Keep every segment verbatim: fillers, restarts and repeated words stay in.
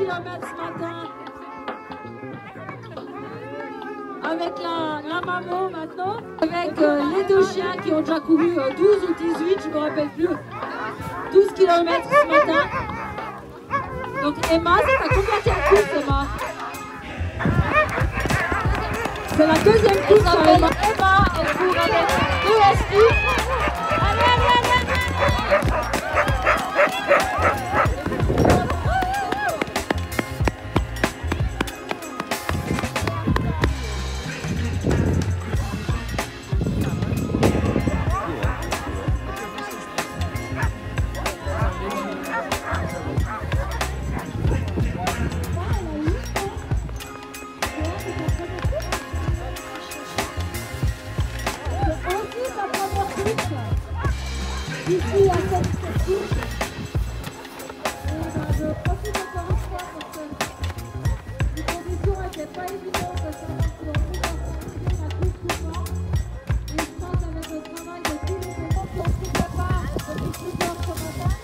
kilomètres ce matin. Avec la, la maman maintenant. Avec euh, les deux chiens qui ont déjà couru euh, douze ou dix-huit, je ne me rappelle plus. douze kilomètres ce matin. Donc Emma, c'est ta combien de course, Emma? C'est la deuxième course avec Emma. Emma, elle court avec deux S U. Allez, allez, allez, allez. Ici à cette course, je profite encore une fois parce que les conditions n'étaient pas évidentes de savoir si on pouvait organiser la course ou pas. Et je pense qu'avec le travail de tous les gens qui ont pris part depuis plusieurs ce matin,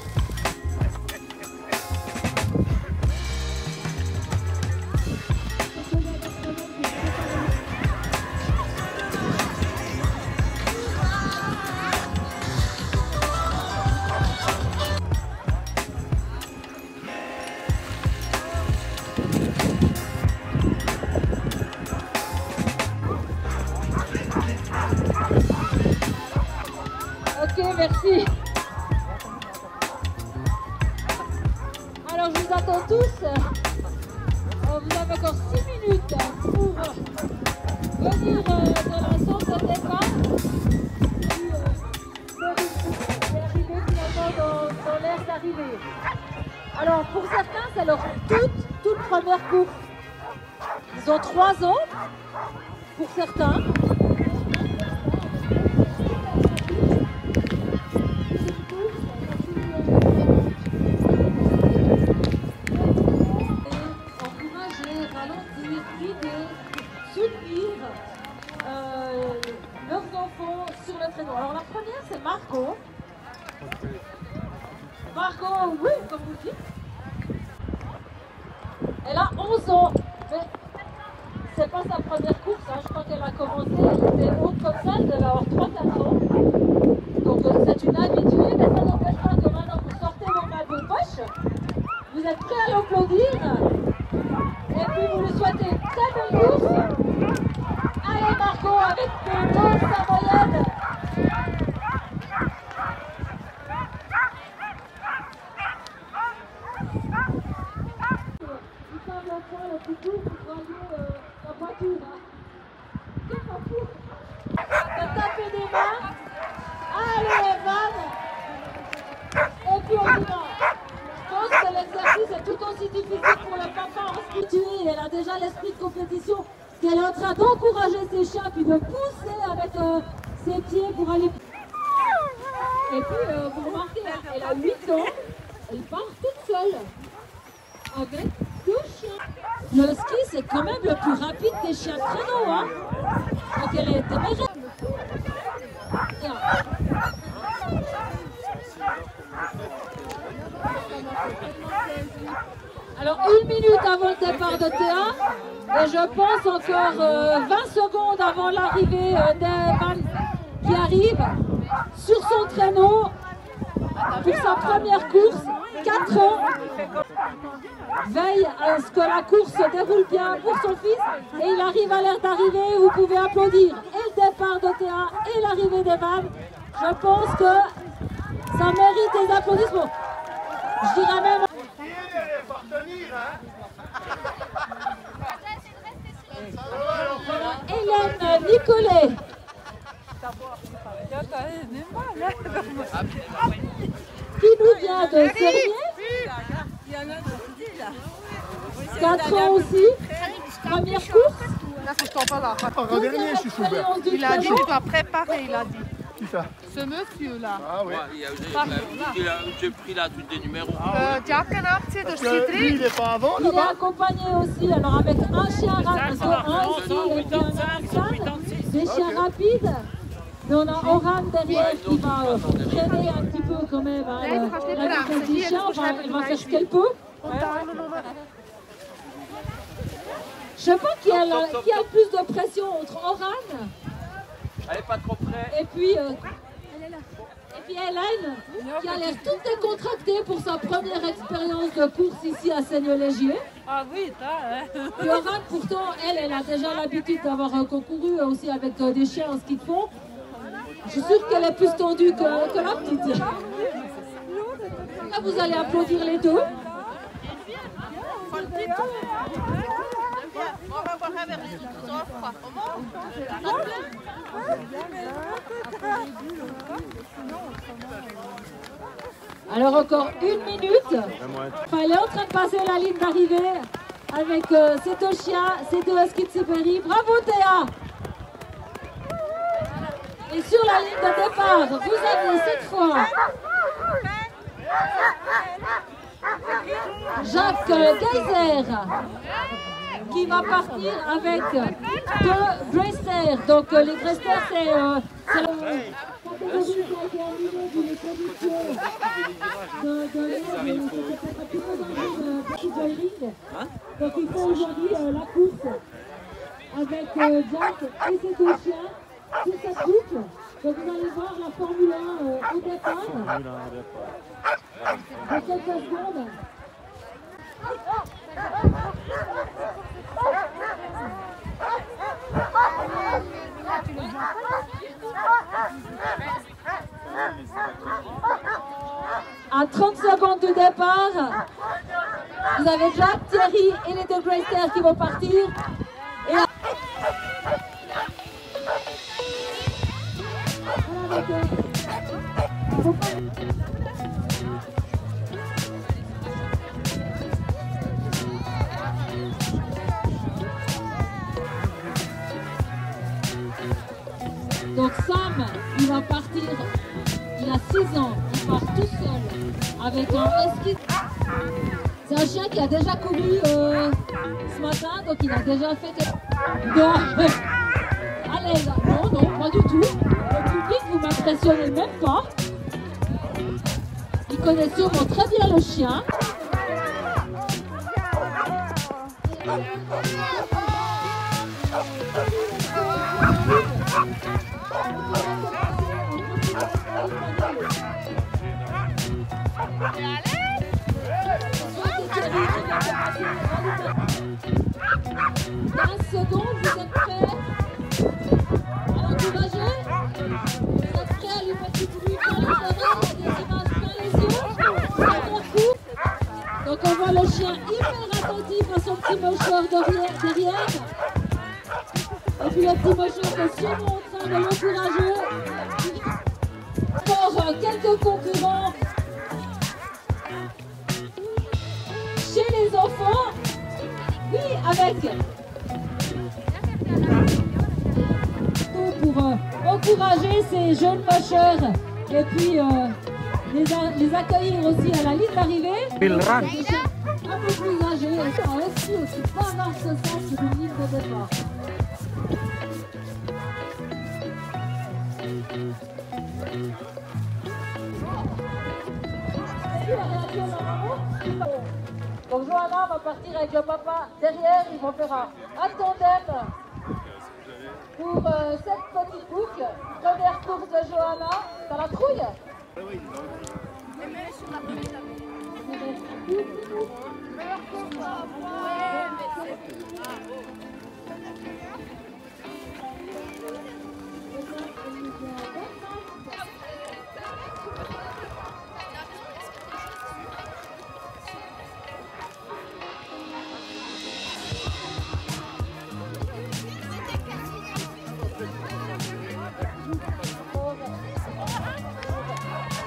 ok, merci. Alors je vous attends tous. Euh, vous avez encore six minutes pour venir euh, de la zone de départ et euh, arriver finalement dans, dans l'aire d'arrivée. Alors pour certains, c'est leur toute, toute première course. Ils ont trois ans pour certains. Soutenir euh, leurs enfants sur le traîneau. Alors la première c'est Marco. Marco, oui, comme vous dites. Elle a onze ans, mais c'est pas sa première course. Hein. Je crois qu'elle a commencé, elle était haute comme ça, elle devait avoir trois quatre ans. Donc euh, c'est une habituée, mais ça n'empêche pas que maintenant vous sortez vos mains de vos poches. Vous êtes prêts à l'applaudir. Et puis vous lui souhaitez une très belle course. Allez Marco avec deux sa moyenne. Il semble au point le plus court pour rallier euh, la voiture. Hein. C'est pas fou. De taper des mains. Allez Evan. Et puis on y va. Je pense que l'exercice est tout aussi difficile pour le papa en ski. Elle a déjà l'esprit de compétition. Elle est en train d'encourager ses chiens puis de pousser avec euh, ses pieds pour aller. Et puis euh, vous remarquez, elle a huit ans, elle part toute seule avec deux chiens. Le ski c'est quand même le plus rapide des chiens de traîneau. Hein. Donc elle est téméraire. Alors une minute avant le départ de Théa, et je pense encore euh, vingt secondes avant l'arrivée euh, d'Evan qui arrive sur son traîneau pour sa première course, quatre ans, veille à ce que la course se déroule bien pour son fils, et il arrive à l'aire d'arrivée, vous pouvez applaudir et le départ de Théa et l'arrivée d'Evan. Je pense que ça mérite des applaudissements. Je dirais même... Hélène Nicolet. Qui nous vient de Serrier. quatre ans aussi. Première course. Dernier, je suis Schubert. Il a dit qu'il doit préparer, il a dit. Qui ça? Ce monsieur-là. Ah oui. J'ai pris là tous des numéros. Euh, Jackenaktie de Cidri. Il n'est pas avant Il est là-bas? accompagné aussi, alors avec un chien rapide, un ici et puis un American, des chiens rapides. Mais on a Oran derrière qui va euh, freiner un petit peu quand même. Hein, le, la vitesse du chien, enfin, elle va faire ce qu'elle peut. sais pas qui a, la, qui a le plus de pression entre Oran Elle est pas trop près. et puis, euh, et puis Hélène, qui a l'air toute décontractée pour sa première expérience de course ici à Seigneur-Légier. Ah oui, t'as, hein. Et Oran, pourtant, elle, elle a déjà l'habitude d'avoir euh, concouru aussi avec euh, des chiens en ski de fond. Je suis sûre qu'elle est plus tendue que, que la petite. Là, vous allez applaudir les deux. On va voir un verre de froid. Alors encore une minute. Enfin, elle est en train de passer la ligne d'arrivée avec euh, ces deux chiens, ces deux huskies de Sibérie. Bravo Théa! Et sur la ligne de départ, vous avez cette fois Jacques Geyser qui va partir avec deux Greyster. Donc euh, les Greyster, c'est euh, la catégorie qui a été animée d'une production de, de, de, de, donc il faut aujourd'hui euh, la course avec euh, Jack et ses deux chiens sur cette boucle. Donc vous allez voir la Formule un euh, au départ. Dans quelques secondes. À trente secondes du départ, vous avez Jack, Thierry et les deux Greyster qui vont partir. Et à... Donc Sam, il va partir, il a six ans, il part tout seul avec un husky. C'est un chien qui a déjà couru euh, ce matin, donc il a déjà fait des... Non, allez, là. non, non, pas du tout. Le public, vous m'impressionnez même pas. Il connaît sûrement très bien le chien. quinze secondes, vous êtes prêts à l'encourager? Vous êtes prêts à lui mettre du bruit plein les oreilles, des images plein les yeux? Premier coup. Donc on voit le chien hyper attentif à son petit mocheur derrière. Et puis le petit mocheur est sûrement en train de l'encourager. Encore quelques concurrents chez les enfants. Oui, avec pour euh, encourager ces jeunes mocheurs et puis euh, les, les accueillir aussi à la ligne d'arrivée. Un peu plus âgés, et ça aussi aussi pas dans ce sens sur une ligne de départ. Donc Johanna va partir avec le papa derrière, ils vont faire un, un tandem pour euh, cette petite boucle. Première course de Johanna, t'as la trouille?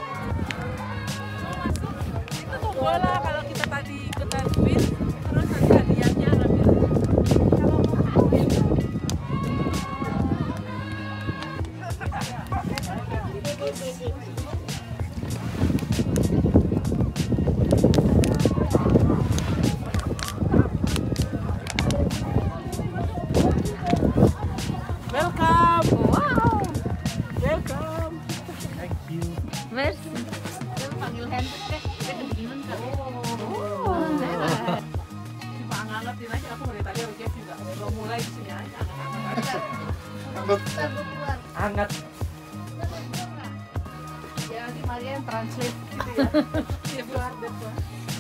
Bola kalau kita tadi kita tweet terus nanti Hangat. Ya, di Maria yang translate gitu ya. Dia buat, dia buat.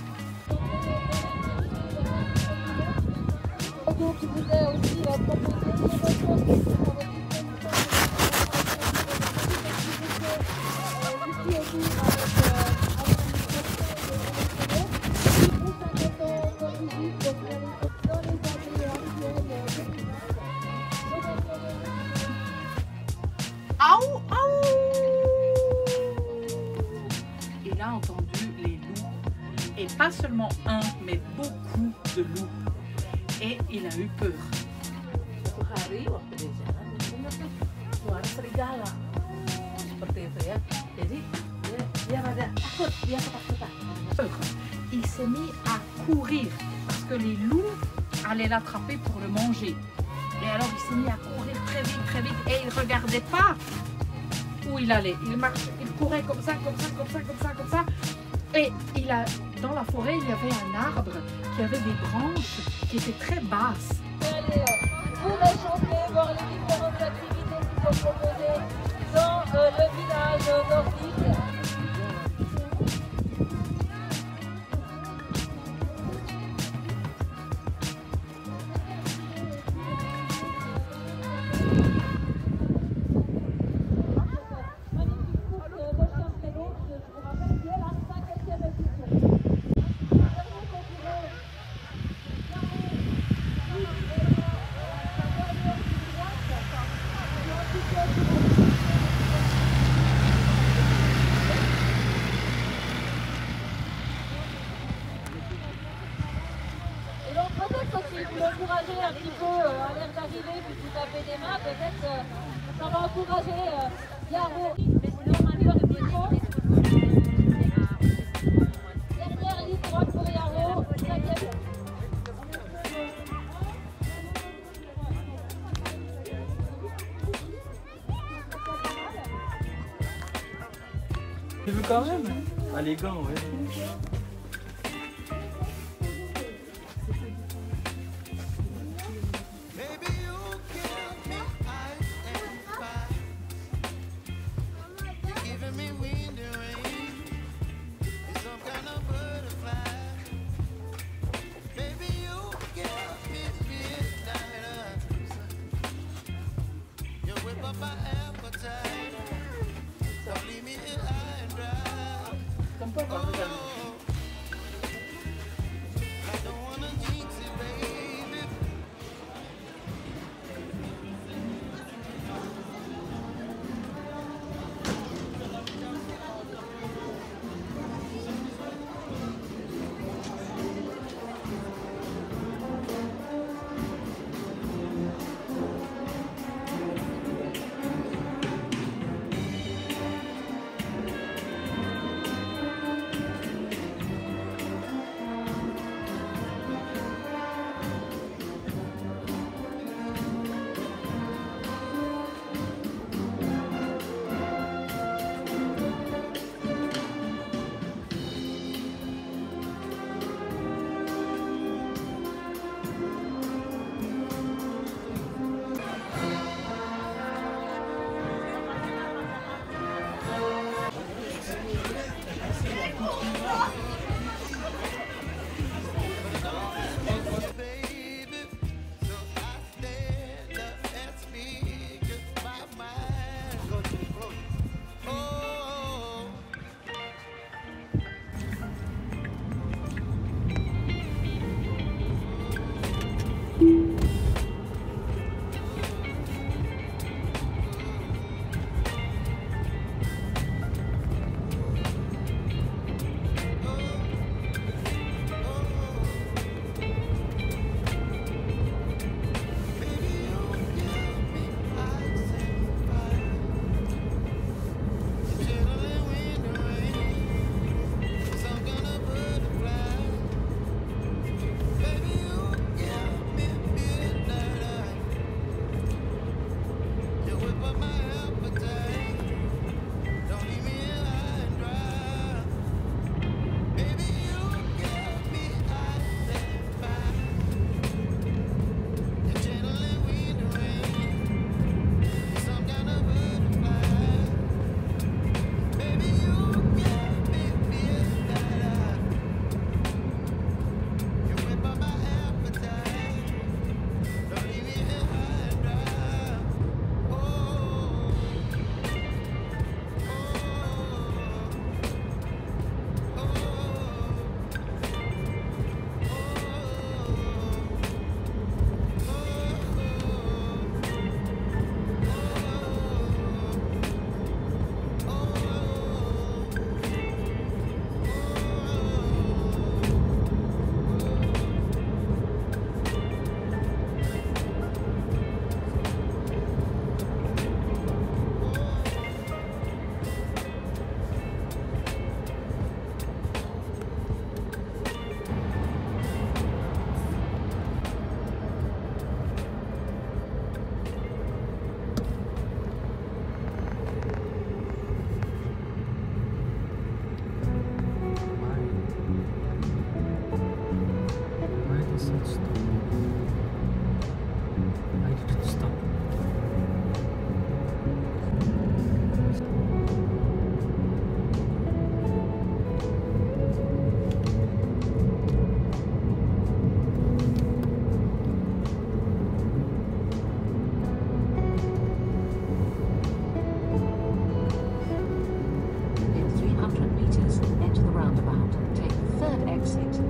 Donc je vous ai aussi euh, proposé une réponse qui est dans votre Aou, aou. Il a entendu les loups. Et pas seulement un, mais beaucoup de loups. Et il a eu peur. Satu hari waktu dia jalan, dia dengar tuh suara serigala. Seperti itu ya. Jadi dia, dia rada takut, dia ketakutan. Il s'est mis à courir parce que les loups allaient l'attraper pour le manger. Et alors il s'est mis à courir très vite, très vite et il ne regardait pas où il allait. Il marchait, il courait comme ça, comme ça, comme ça, comme ça, comme ça. Et il a, dans la forêt, il y avait un arbre qui avait des branches qui étaient très basses. Allez, vous réchauffer, voir les différentes activités qui sont proposées dans euh, le village nordique. Et donc peut-être aussi vous encourager un petit peu euh, à l'air d'arriver, puis vous tapez des mains, peut-être euh, ça va encourager euh, Yaro. Dernière ligne droite pour Yaro, cinquième. Tu veux quand même? Ah, les gants, ouais. said stop. I didn't stop. In three hundred meters, enter the roundabout. Take the third exit.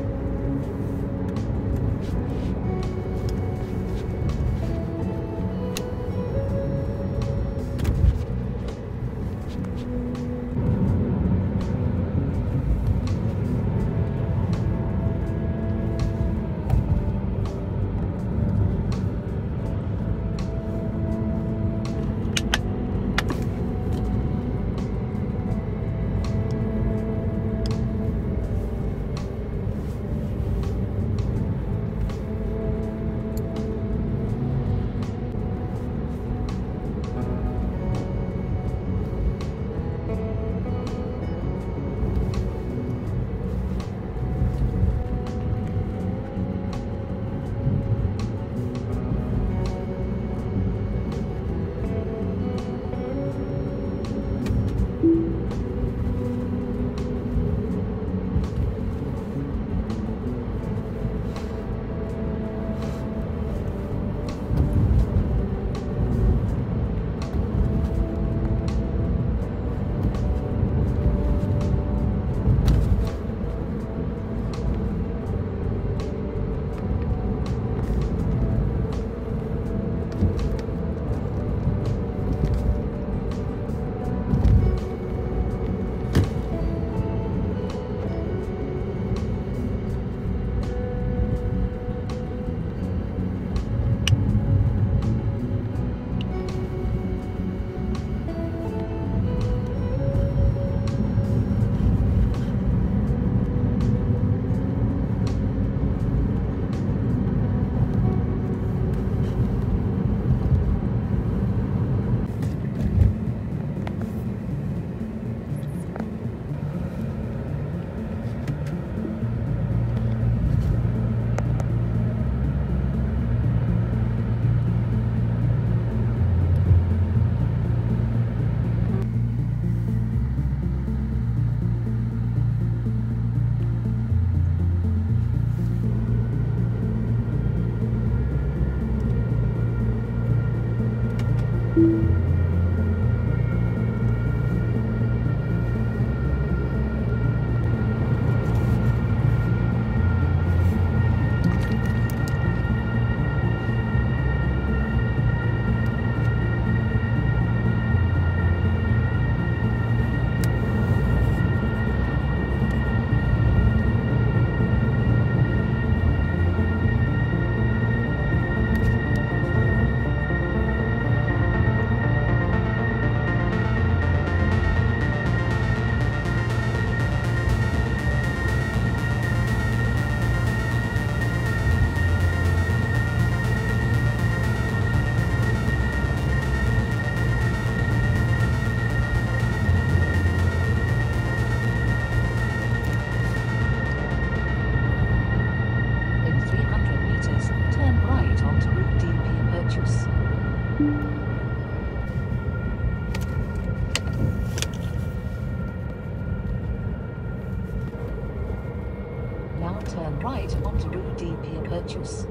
Now turn right onto Rue de Pierre-Pertus.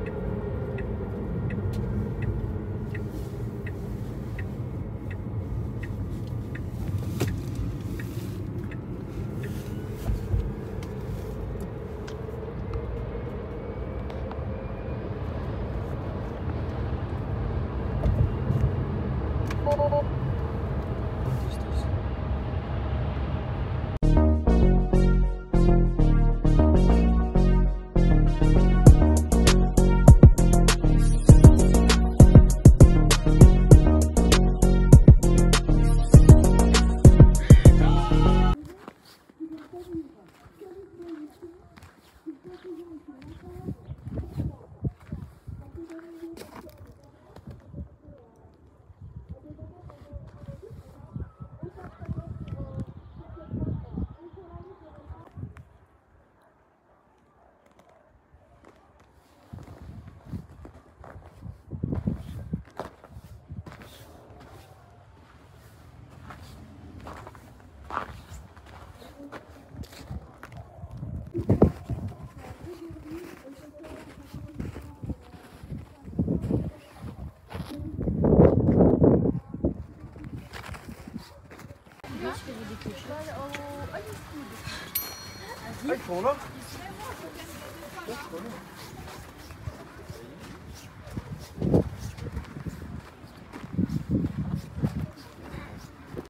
What is this? Ah, ils sont là. Là, ils sont là.